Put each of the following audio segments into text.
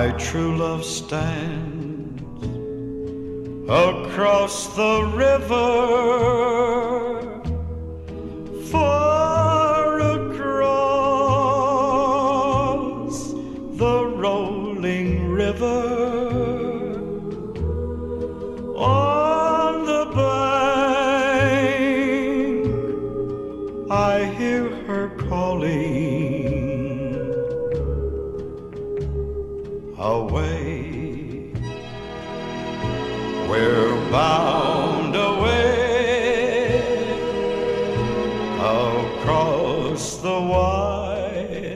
My true love stands across the river, far across the rolling river. On the bank I hear her calling, away, we're bound away across the wide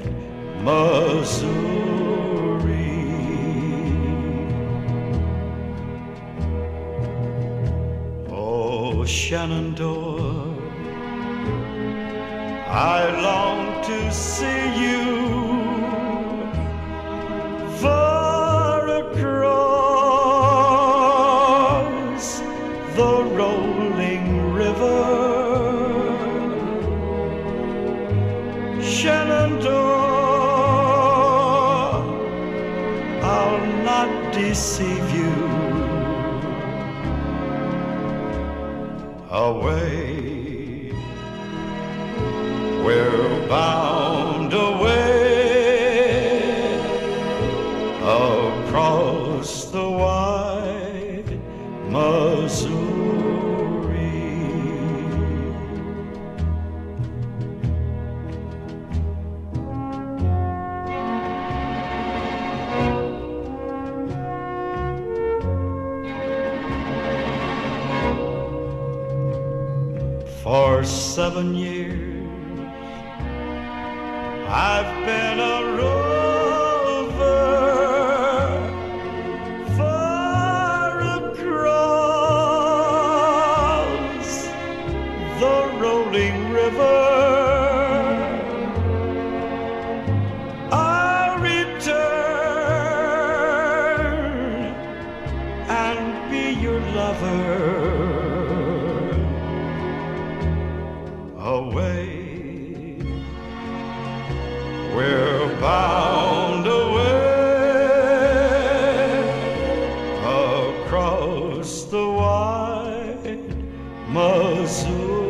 Missouri. Oh, Shenandoah, I long to see you far across the rolling river. Shenandoah, I'll not deceive you. Away, we're bound away across the wide Missouri. For 7 years I've been a rover, far across the rolling river. I'll return and be your lover. Away, we're bound away across the wide Missouri.